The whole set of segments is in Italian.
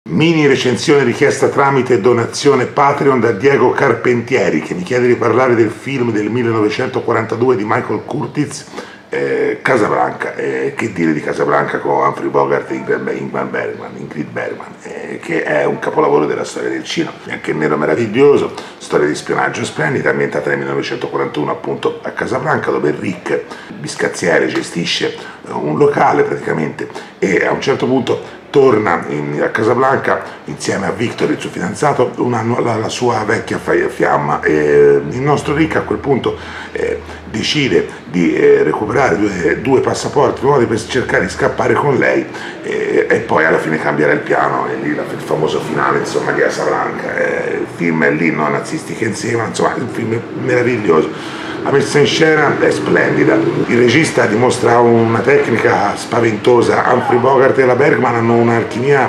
Mini recensione richiesta tramite donazione Patreon da Diego Carpentieri, che mi chiede di parlare del film del 1942 di Michael Curtiz, Casablanca. Che dire di Casablanca con Humphrey Bogart e Ingrid Bergman, che è un capolavoro della storia del cinema, bianco e nero meraviglioso, storia di spionaggio splendida, ambientata nel 1941 appunto a Casablanca, dove Rick Biscazziere gestisce un locale praticamente, e a un certo punto torna a Casablanca insieme a Victor, il suo fidanzato, un anno alla sua vecchia fiamma, e il nostro Rick a quel punto decide di recuperare due passaporti nuovi per cercare di scappare con lei, e poi alla fine cambierà il piano, e lì il famoso finale insomma di Casablanca. Il film è lì, no? Nazisti che insieme, insomma è un film meraviglioso. La messa in scena è splendida, il regista dimostra una tecnica spaventosa. Humphrey Bogart e la Bergman hanno un'alchimia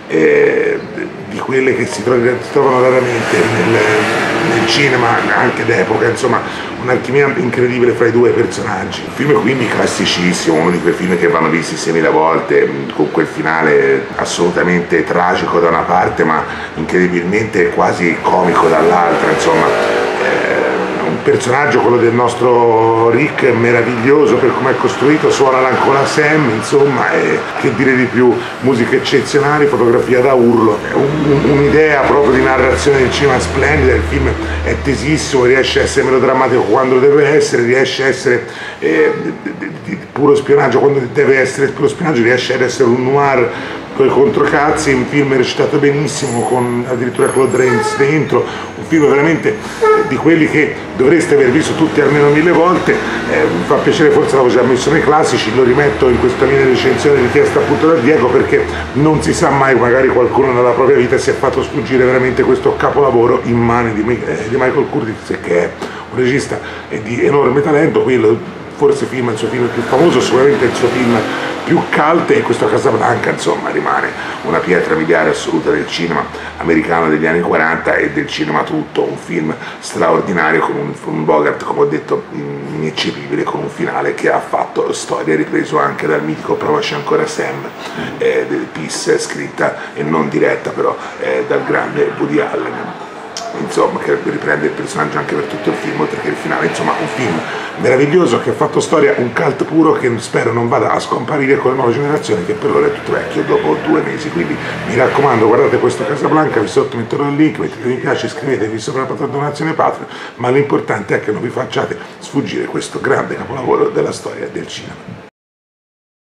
di quelle che si trovano raramente nel cinema, anche d'epoca, insomma un'alchimia incredibile fra i due personaggi. Il film è quindi classicissimo, uno di quei film che vanno visti 6.000 volte, con quel finale assolutamente tragico da una parte ma incredibilmente quasi comico dall'altra, insomma. Personaggio, quello del nostro Rick, meraviglioso per come è costruito, suona l'Ancola Sam, insomma, che dire di più, musiche eccezionali, fotografia da urlo, un'idea proprio di narrazione del cinema splendida. Il film è tesissimo, riesce a essere melodrammatico quando deve essere, riesce a essere di puro spionaggio quando deve essere puro spionaggio, riesce ad essere un noir con i controcazzi. Un film recitato benissimo, con addirittura Claude Rains dentro, un film veramente di quelli che dovreste aver visto tutti almeno 1000 volte. Mi fa piacere, forse l'avevo già messo nei classici, lo rimetto in questa mia recensione richiesta appunto da Diego, perché non si sa mai, magari qualcuno nella propria vita si è fatto sfuggire veramente questo capolavoro in mani di Michael Curtiz, che è un regista di enorme talento. Quello forse il suo film più famoso, sicuramente il suo film più cult, e questo Casablanca insomma rimane una pietra miliare assoluta del cinema americano degli anni 40 e del cinema tutto. Un film straordinario, con un Bogart, come ho detto, ineccepibile, con un finale che ha fatto storia, ripreso anche dal mitico Provaci ancora Sam, del Peace, scritta e non diretta però dal grande Woody Allen, insomma, che riprende il personaggio anche per tutto il film, oltre che il finale. Insomma un film meraviglioso che ha fatto storia, un cult puro, che spero non vada a scomparire con le nuove generazioni, che per loro è tutto vecchio dopo 2 mesi. Quindi mi raccomando, guardate questo Casablanca, vi sotto metterò il link, mettete mi piace, iscrivetevi sopra la donazione Patreon, ma l'importante è che non vi facciate sfuggire questo grande capolavoro della storia del cinema.